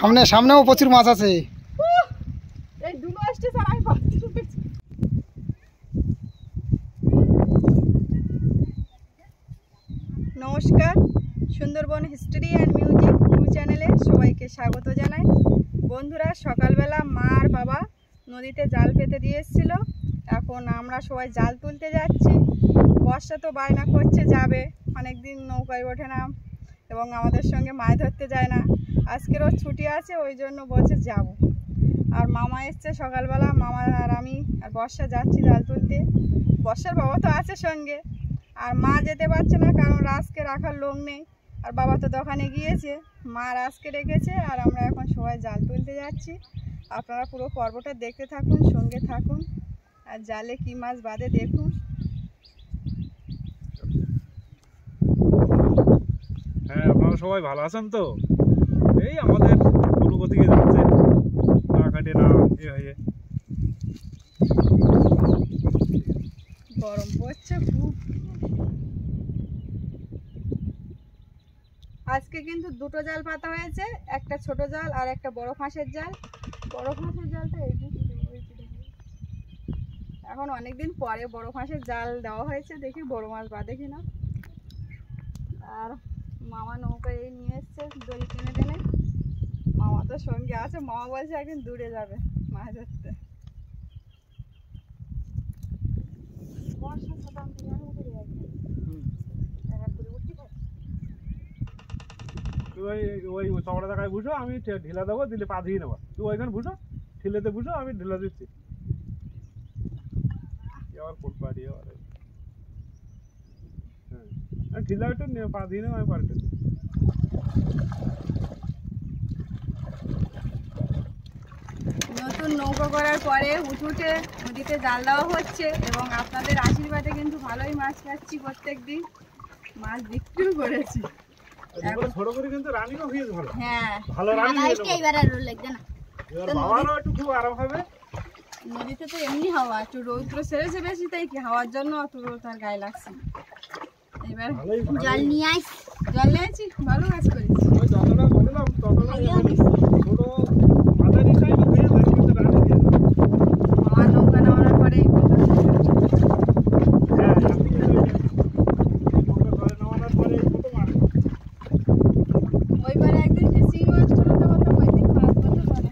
সামনে সামনেও প্রচুর মাছ আছে। এই দুটো স্টেশন আমি পাচ্ছি। নমস্কার, Sundarban history and music news চ্যানেলে সবাইকে স্বাগত জানাই। বন্ধুরা, সকালবেলা মা আর বাবা নদীতে জাল পেতে দিয়ে এসেছিল। এখন আমরা সবাই জাল তুলতে যাচ্ছি। বর্ষা তো বায়না করছে যাবে, অনেকদিন নৌকায় ওঠে না এবং আমাদের সঙ্গে মাছ ধরতে যায় না। আজকেরও ছুটি আছে, ওই জন্য বলছে যাব। আর মামা এসছে সকালবেলা, মামা আর আমি আর বর্ষা যাচ্ছি জাল তুলতে। বর্ষার বাবা তো আছে সঙ্গে, আর মা যেতে পারছে না কারণ রাজকে রাখার লোক নেই, আর বাবা তো দোকানে গিয়েছে। মা রাজকে রেখেছে, আর আমরা এখন সবাই জাল তুলতে যাচ্ছি। আপনারা পুরো পর্বটা দেখতে থাকুন, সঙ্গে থাকুন, আর জালে কি মাছ বাঁধে দেখুন। হ্যাঁ, আপনারা সবাই ভালো আছেন তো? এই আমাদের অনুগতিকে যাচ্ছে না কাটে না এ হয়ে। গরম পড়ছে খুব। আজকে কিন্তু দুটো জাল পাতা হয়েছে, একটা ছোট জাল আর একটা বড় ফাঁসের জাল। বড় ফাঁসের জালটা এখন অনেকদিন পরে বড় ফাঁসের জাল দেওয়া হয়েছে, দেখি বড় মাছ বাঁধে কিনা। আর মামা নৌকা এই নিয়ে এসছে দড়ি টেনে টেনে। মামা তো সঙ্গে আছে, মামা বলছে একদিন দূরে যাবে মাছ ধরতে। ওই চকড়া জায়গায় বুঝো, আমি ঢিলা দেবো, দিলে পা দিয়ে নেবো। তুই ওইখানে বুঝো, ঠেলেতে বুঝো, আমি ঢিলা দিচ্ছি। আবার কোট পাড়িয়ে হ্যাঁ, ঢিলা একটু পা দিয়ে নেবো, আমি পাল্টে দিই। নতুন নৌকা করার পরে উঠে নদীতে জাল দেওয়া হচ্ছে এবং আপনাদের আশীর্বাদে কিন্তু ভালোই মাছ পাচ্ছি। প্রত্যেক দিন মাছ বিক্রিও করেছি। ছোট করে কিন্তু রানিও হয়েছে ভালো। হ্যাঁ, ভালো রানি বাবারও একটু খুব আরাম হবে। নদীতে তো এমনি হাওয়া, একটু রৌদ্র সেরেছে বেশি, তাই কি হাওয়ার জন্য অত তার গায়ে লাগছে। এবার জল নিয়ে আসি, ভালো কাজ করেছি। ওই যতটা বললাম ততটা ছোট মাঝারি টাইমে হয়ে যায়, কিন্তু রানি দিয়ে যাবে। আমার নৌকা নামানোর পরে ওইবারে একদিন সে চিংড়ি মাছটা কথা ওই দিন মাছ বলতে পারে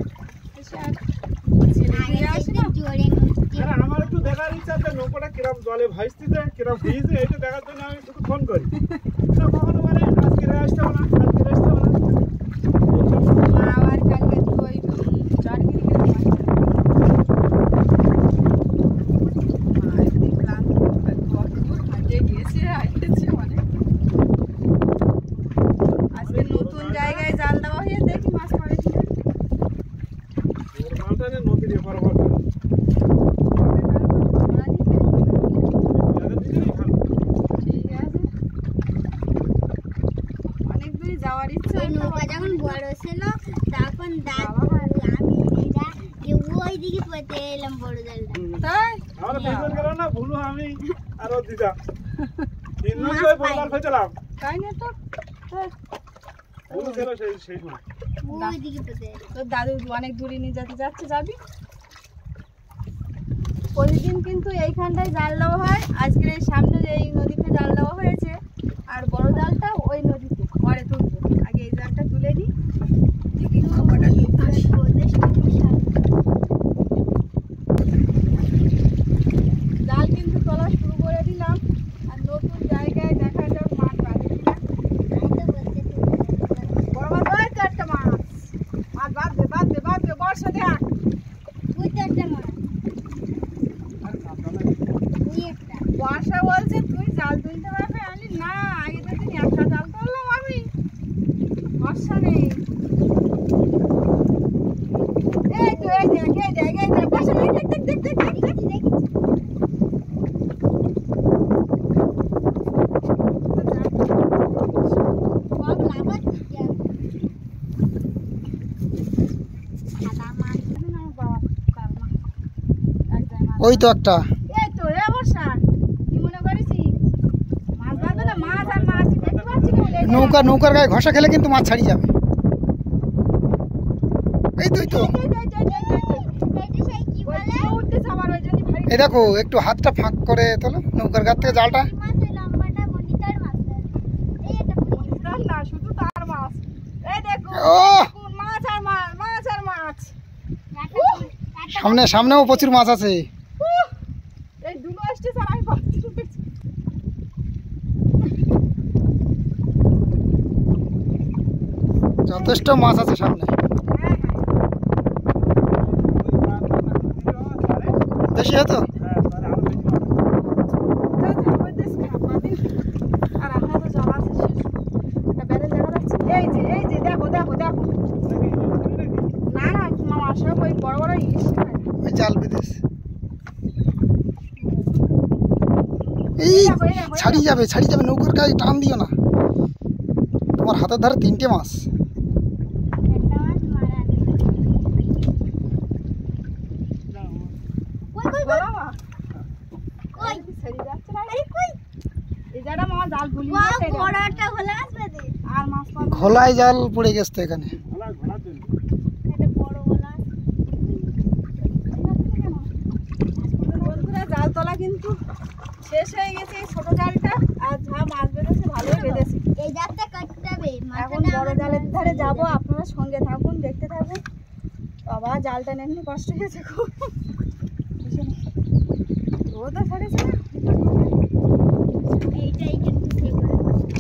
আমার একটু দেখার ইচ্ছা আছে নৌকাটা কিরম জলে ভাসতেছে, কিরম ভিজে, এইটা দেখার জন্য আমি শুধু ফোন করি। কখনো মানে আজকে আসতে হবে না, আজকে আসতে হবে না। আবার কালকে ওই চারগিরি আজকে নতুন জায়গায় জাল দেওয়া হয়ে দেখি মাছ পড়ে কিনা। নদীর এপার ওপার অনেক দূরে যাওয়ার ইচ্ছা। নৌকা যখন বড় ছিল তখন ওই দিকে পড়তে এলাম বড় জালটা। তাই আমরা দুজন গেলাম না, ভুলু আমি আর ওর দিদা, তিনজন ওই বড় ফেললাম। তাই না তো ভুলু ছিল সেই সময়। ওই দিকে পড়তে তোর দাদু অনেক দূরে নিয়ে যেতে যাচ্ছে, যাবি। প্রতিদিন কিন্তু এইখানটায় জাল দেওয়া হয়। আজকে এই সামনে এই নদীতে জাল দেওয়া হয়েছে, আর বড় জালটা ওই নদীতে পরে তুলবো। আগে এই জালটা তুলে নিই, দেখি খাবারটা তুলতে আসি। জাল কিন্তু তোলা শুরু করে দিলাম, আর নতুন জায়গায় দেখা যাক মাছ বাঁধে কিনা। বড় মাছ হয় তো একটা মাছ, মাছ বাঁধবে বর্ষা দেখ। বর্ষা বলছে তুই জাল তুলতে পারবে, আমি না, আগে তো দিন একটা জাল তুললাম আমি, বর্ষা নেই। এই তো এই দেখ বর্ষা নেই, দেখ ওই তো একটা। এই তো রে বর্ষা, কি মনে করেছি মাছ বাঁধবে না? মাছ আর মাছ দেখতে পাচ্ছি না। নৌকার গায়ে ঘষা খেলে কিন্তু মাছ ছাড়িয়ে যাবে। এই তো এইটা সেই কি বলে উঠতেছে আবার ওই জন্য ভারী এই দেখো একটু হাতটা ফাঁক করে তোলো নৌকার গাছ থেকে জালটা। এই মাছ এই লম্বাটা মনিটার মাছ এই এটা তার না শুধু তার মাছ। এই দেখো ও কোন মাছ আর মাছ, মাছ আর মাছ। সামনেও প্রচুর মাছ আছে। উহ, এই দুটো আসছে স্যার আমি পাচ্ছি না। যথেষ্ট মাছ আছে সামনে। হ্যাঁ হ্যাঁ বেশি হতো আর আমরা তো জল আছে শেষ। একটা ব্যারেল দেখা যাচ্ছে এই যে দেখো দেখো দেখো না না মামা সব ওই বড় বড় ইলিশ খায়। ওই জাল বেঁধেছে। এই ছাড়িয়ে যাবে নৌকার গায়ে টান দিও না। তোমার হাতের ধারে 3টে মাছ। একটা মাছ মারা বলো মা কই ছেড়ে যাচ্ছে না আরে কই এই জায়গাটা মামা জাল ভুলি বাহ বড়টা হলো আসবে দে আর মাছ পাবো না। ঘোলায় জাল পড়ে গেছে তো এখানে। এটা বড় হলো বন্ধুরা জাল তোলা কিন্তু শেষ হয়ে গেছে এই ছোট জালটা আর যা মাছ বেঁধেছে ভালোই বেঁধেছে। এই জাতটা কাটতে হবে এখন বড় জালের ধারে যাব, আপনারা সঙ্গে থাকুন দেখতে থাকুন। বাবা জালটা নেমনি কষ্ট হয়েছে খুব। রোদও ছাড়েছে না এইটাই কিন্তু ঠিক করে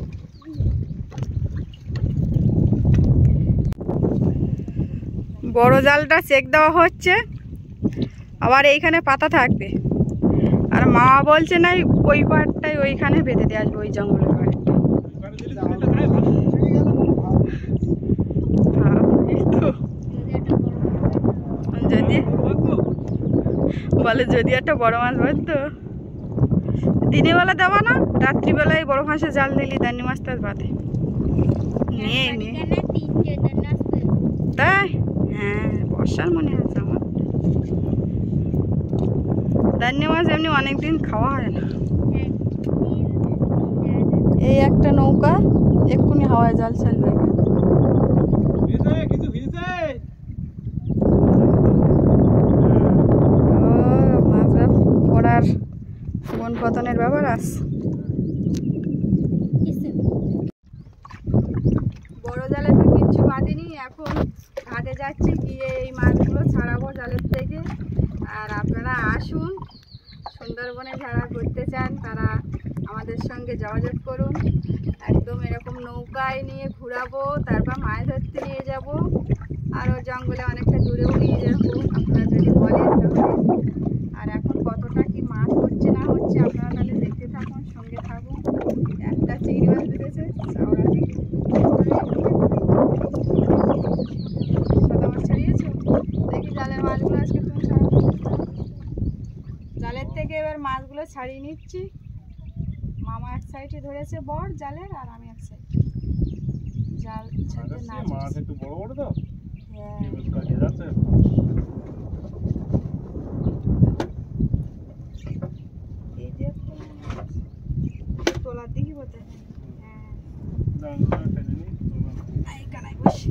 বড় জালটা চেক দেওয়া হচ্ছে, আবার এইখানে পাতা থাকবে। আর মা বলছে না ওই পাড়টাই ওইখানে বেঁধে দিয়ে আসবে, ওই জঙ্গলের পাড়টা। যদি বলে যদি একটা বড় মাছ বাঁধতো দিনের বেলা দেওয়া না, রাত্রিবেলায় বড় মাছের জাল দিলি দান্নি মাছটা বাঁধে নিয়ে নিয়ে এখানে তিনটে দানা আসবে তাই। হ্যাঁ বর্ষার মনে আছে আমার। দান্নি মাছ এমনি অনেকদিন খাওয়া হয় না। এই একটা নৌকা এক্ষুনি হাওয়ায় জাল চালবে। ও মাছরা পড়ার বন পতনের ব্যাপার আছে। বড় জালে তো কিচ্ছু বাঁধেনি, এখন ঘাটে যাচ্ছি গিয়ে এই মাছগুলো ছাড়াবো জালের থেকে। আর আপনারা আসুন, সুন্দরবনে যারা ঘুরতে চান তারা আমাদের সঙ্গে যোগাযোগ করুন। একদম এরকম নৌকায় নিয়ে ঘুরাবো, তারপর মাছ ধরতে নিয়ে যাব, আরও জঙ্গলে অনেকটা দূরেও নিয়ে যাবো আপনারা যদি বলেন তাহলে। আর এখন কতটা কি মাছ হচ্ছে না হচ্ছে আপনারা তাহলে দেখতে থাকুন, সঙ্গে থাকুন। একটা চিংড়ি মাছ বেঁধেছে, চাওড়া চিংড়ি। সাদা মাছ ছাড়িয়েছো? দেখি জালের মাছগুলো আজকে তুমি ছাড়াবো। জালের থেকে এবার মাছগুলো ছাড়িয়ে নিচ্ছি। মামা এক সাইডে ধরেছে বড় জালের, আর আমি এক সাইড জাল ছাড়তে না মাছ একটু বড় বড় তো হ্যাঁ কাজে যাচ্ছে। এই যে তোলার দিকে বলতে হ্যাঁ এইখানে বসে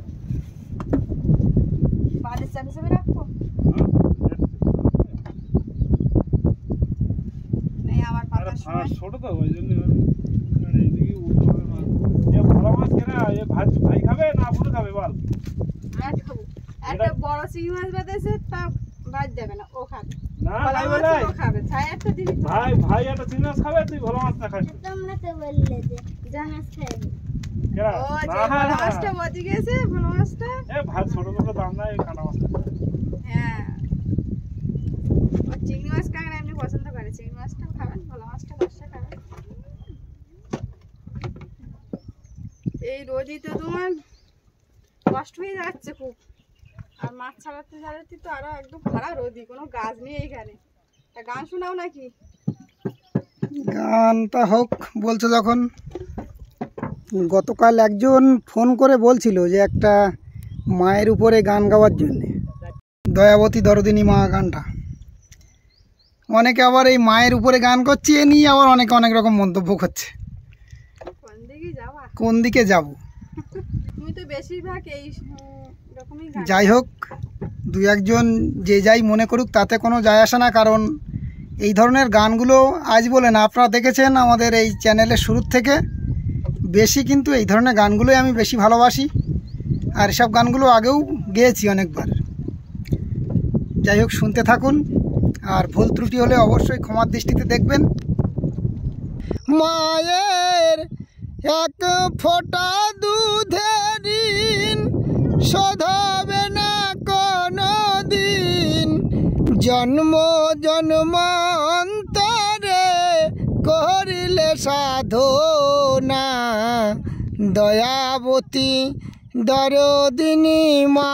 বাদের চাপে চাপে রাখবো। এই আবার পাতার সময় ছোট তো ওই জন্য এইদিকে উঠতে হবে না। এ ভালো মাছ কেনা এ ভাই খাবে না বুড়ো খাবে বল? আর খাবো। একটা বড় চিংড়ি মাছ বেঁধেছে, তা বাদ দেবে না, ও খাবে। না ভালো না মাছ বলে ও খাবে, ছাই একটা দিবি তো। ভাই একটা চিংড়ি মাছ খাবে, তুই ভালো মাছ না খাস তোমরা তো বললে যে জাহাজ খাইবে কেনা? ও যে ভালো মাছটা বজি গেছে, ভালো মাছটা। এ ভাত ছোট ছোট দাম নাই কানা মাছ। হ্যাঁ ও চিংড়ি মাছ কাঁকড়া এমনি পছন্দ করে, চিংড়ি মাছটাও খাবেন, ভালো মাছটা দশটা খাবেন। এই রোদই তো তোমার কষ্ট হয়ে যাচ্ছে খুব। আর মাছ ছাড়াতে ছাড়াতে তো আরো একদম খারাপ রোদি, কোনো গাছ নেই এখানে। তা গান শোনাও নাকি? গানটা হোক বলছো যখন। গতকাল একজন ফোন করে বলছিল যে একটা মায়ের উপরে গান গাওয়ার জন্য, দয়াবতী দরদিনী মা গানটা। অনেকে আবার এই মায়ের উপরে গান করছে, এ নিয়ে আবার অনেকে অনেক রকম মন্তব্য করছে। কোন দিকে যাবা? কোন দিকে যাব? তুমি তো বেশিরভাগ এই রকমই গান। যাই হোক, দু একজন যে যাই মনে করুক তাতে কোনো যায় আসে না, কারণ এই ধরনের গানগুলো আজ বলে না, আপনারা দেখেছেন আমাদের এই চ্যানেলের শুরুর থেকে বেশি কিন্তু এই ধরনের গানগুলোই আমি বেশি ভালোবাসি, আর এসব গানগুলো আগেও গেয়েছি অনেকবার। যাই হোক, শুনতে থাকুন, আর ভুল ত্রুটি হলে অবশ্যই ক্ষমার দৃষ্টিতে দেখবেন। মায়ের এক ফোঁটা দুধের ঋণ শোধ হবে না কোনো দিন, জন্ম জন্মান্তরে করিলে সাধনা, দয়াবতী দরদিনী মা,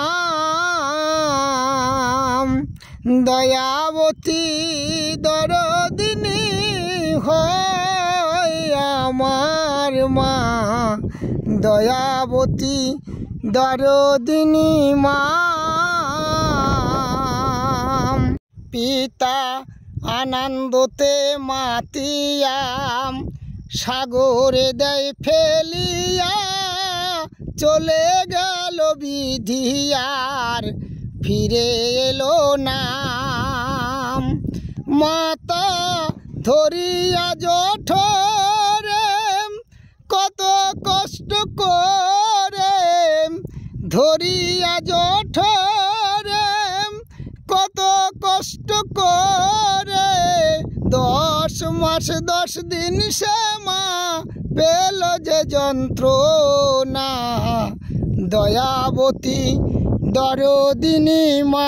দয়াবতী দরদিনী হয় আমার মা, দয়াবতী দরদিনী মা। পিতা আনন্দতে মাতিয়াম সাগরে দেয় ফেলিয়া, চলে গেল বিধিয়ার ফিরে এলো না, মাতা ধরিয়া জঠরে কত কষ্ট করে, ধরিয়া জঠরে কত কষ্ট করে, 10 মাস 10 দিন সে মা পেল যে যন্ত্রণা, দয়াবতী দরদিনী মা,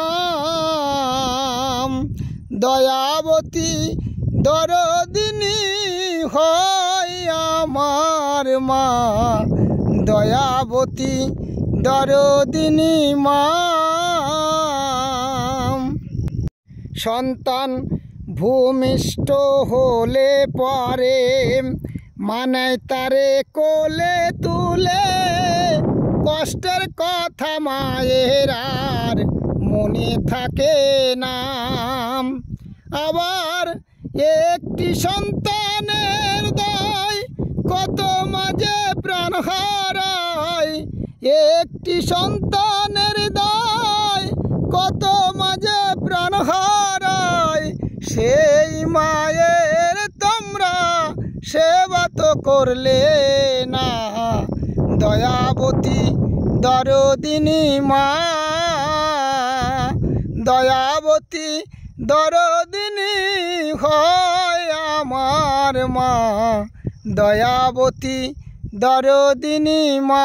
দয়াবতী দরদিনী হয় আমার মা, দয়াবতী দরদিনী মা। সন্তান ভূমিষ্ঠ হলে পরে মানে তারে কোলে তুলে, কষ্টের কথা মায়ের আর মনে থাকে না, আবার একটি সন্তানের দায় কত মাঝে প্রাণ হারায়, একটি সন্তানের দায় কত মাঝে প্রাণ হারায়, সেই মায়ের তোমরা সেবা তো করলে না, দয়াবতী দরদিনী মা, দয়াবতী দরদিনী হয় আমার মা, দয়াবতী দরদিনী মা।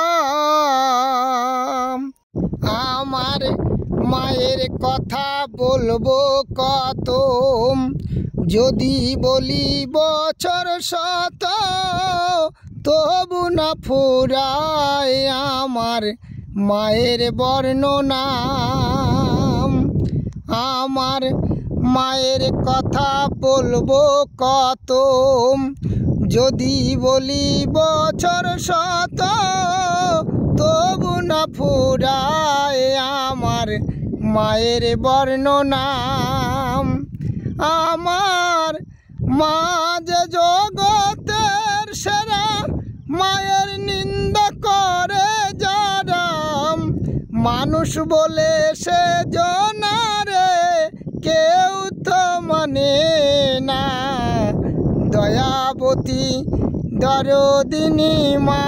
আমার মায়ের কথা বলবো কত, যদি বলি বছর শত তবু না ফুরায় আমার মায়ের বর্ণনা, আমার মায়ের কথা বলবো কত, যদি বলি বছর শত তবু না ফুরায় আমার মায়ের বর্ণনা, আমার মা যে জগতের সেরা, মায়ের নিন্দা করে যারা, মানুষ বলে সে জনারে কেউ তো মানে না, দয়াবতী দরদিনী মা,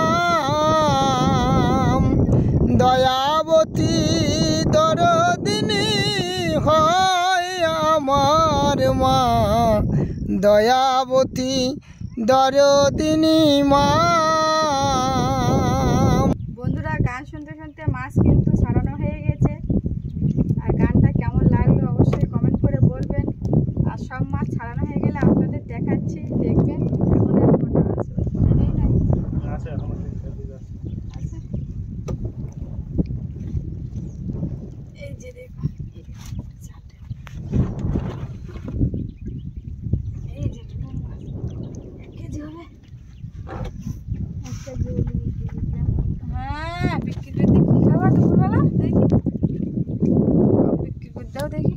দয়াবতী দরদিনী হয় আমার মা, দয়াবতী দরদিনী মা। বন্ধুরা, গান শুনতে শুনতে মাছ কিন্তু ছাড়ানো হয়ে গেছে, আর গানটা কেমন লাগলো অবশ্যই কমেন্ট করে বলবেন, আর সব মাছ ছাড়ানো হয়ে গেলে আপনাদের দেখাচ্ছি, দেখবেন। আমাদের কটা আছে নেই নাই আছে এখন আছে। এই যে দেখো, এই যে দুটো মাছ 1 কেজি হবে। একটা জল বিক্রি করলাম। হ্যাঁ, বিক্রি করে দিয়ে কি খাবার দুপুরবেলা দেখি, বিক্রি করে দাও দেখি।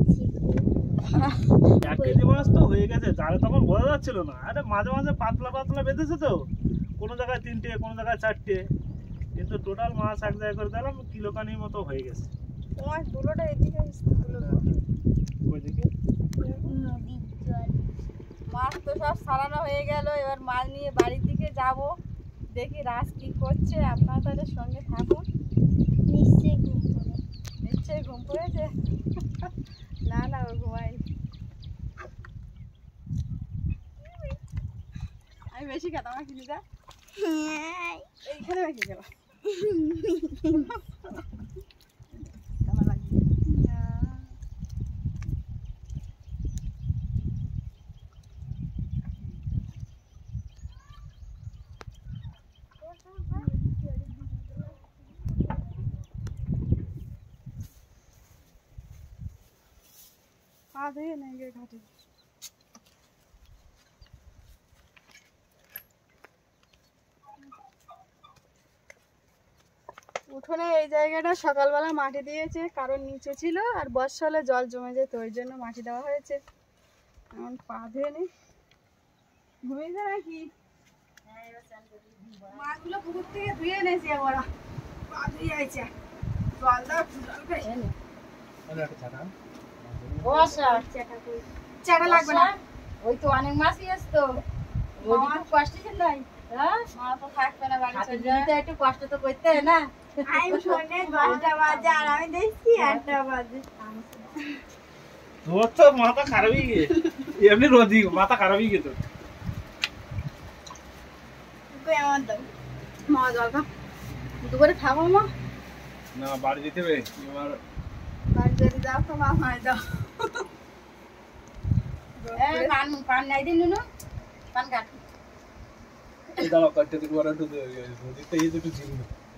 1 কেজি মাছ তো হয়ে গেছে, জালে তখন বোঝা যাচ্ছিল না, আরে মাঝে মাঝে পাতলা পাতলা বেঁধেছে তো, কোনো জায়গায় 3টে কোনো জায়গায় 4টে, কিন্তু টোটাল মাছ এক জায়গায় করে দিলাম কিলোখানির মতো হয়ে গেছে। তোমার তুলোটা এদিকে তুলো ওইদিকে নদীর জল। মাছ তো সব সারানো হয়ে গেল, এবার মাছ নিয়ে বাড়ির দিকে যাব। দেখি রাজ কি করছে, আপনারা তাদের সঙ্গে থাকুন। নিশ্চয়ই ঘুম পড়ে। নিশ্চয়ই ঘুম পড়েছে। না না, ও ঘুমাই। আমি বেশি খেতাম না, কিনে যা হ্যাঁ। এইখানে রেখে গেল। পা ধুয়ে নেই গে ঘাটে। উঠোনে এই জায়গাটা সকালবেলা মাটি দিয়েছে, কারণ নিচে ছিল আর বর্ষা হলে জল জমে যেত, ওই জন্য মাটি দেওয়া হয়েছে। এখন পা ধুয়ে নেই। ঘুমিয়েছে নাকি? মাছগুলো পুকুর থেকে ধুয়ে এনেছি, একবার পা ধুয়ে আইছে। জল দাও, এনে চাটা লাগবে না। ওই তো অনেক মাছই আসতো, আমার কষ্ট ছিল মা তো থাকবে না বাড়ি, একটু কষ্ট তো করতে হয় না। আমি ফোনে 10টা বাজে আর আমি দেখছি 8টা বাজে। তোর তো মাথা খারাপই গিয়ে এমনি রোদি মাথা খারাপই গিয়ে তোর। কই আমার দাও। মা জল খাও, দুপুরে খাবো মা। না বাড়ি যেতে হবে এবার। বাড়ি যদি যাও তো মা মায় দাও। পান নাই দিন নুনু, পান কাট। দাঁড়াও কাটতে দিতে পারো একটু রোদিতে এই দুটো ছিল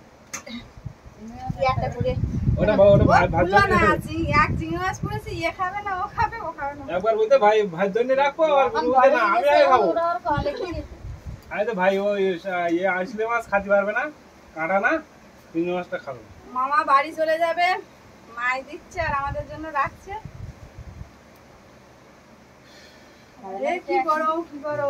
একটা করে ওটা ভাই ভাত ভুলো না, এক চিংড়ি মাছ পড়েছে, ইয়ে খাবে না, ও খাবে, ও খাবে না। একবার বলতে ভাই ভাই জন্য রাখো আর বলতে না আমি আগে খাবো। কি আরে তো ভাই ওই ইয়ে আসলে মাছ খেতে পারবে না, কাটা না, চিংড়ি মাছটা খাবে। মামা বাড়ি চলে যাবে, মাই দিচ্ছে আর আমাদের জন্য রাখছে। এ কি করো কি করো?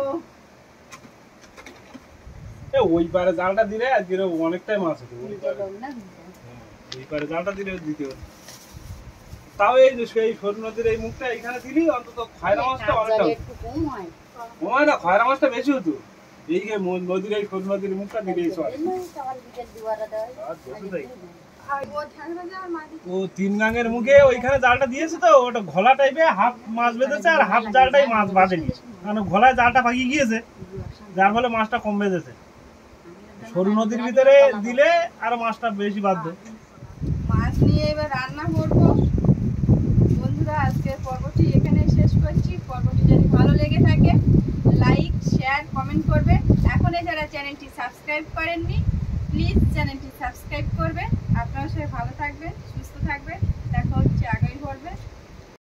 এ ওই পারে জালটা দিলে আজকে অনেকটাই মাছ হতো। ওই পারে জালটা দিলে দিতে হতো। তাও এই যে সেই সরু নদীর এই মুখটা এখানে দিলি অন্তত খয়রা মাছটা অনেকটা হতো। একটু কম হয়। হয় না, খয়রা মাছটা বেশি হতো। এই যে নদীর এই সরু নদীর মুখটা দিলেই চলে। সকাল বিকেল দুয়ারা দেয়। আর বসে যাই। আর ও থাকবে যে আর মা দিচ্ছে। ও তিন গাঙের মুখে ওইখানে জালটা দিয়েছে তো ওটা ঘোলা টাইপে হাফ মাছ বেঁধেছে আর হাফ জালটাই মাছ বাঁধেনি, কারণ ঘোলায় জালটা পাকিয়ে গিয়েছে, যার ফলে মাছটা কম বেঁধেছে। সরু নদীর ভিতরে দিলে আর মাছটা বেশি বাঁধবে। মাছ নিয়ে এবার রান্না করবো। বন্ধুরা, আজকের পর্বটি এখানে শেষ করছি। পর্বটি যদি ভালো লেগে থাকে লাইক শেয়ার কমেন্ট করবে। এখনো যারা চ্যানেলটি সাবস্ক্রাইব করেননি প্লিজ চ্যানেলটি সাবস্ক্রাইব করবে। আপনারা সবাই ভালো থাকবেন, সুস্থ থাকবেন। দেখা হচ্ছে আগামী পর্বে।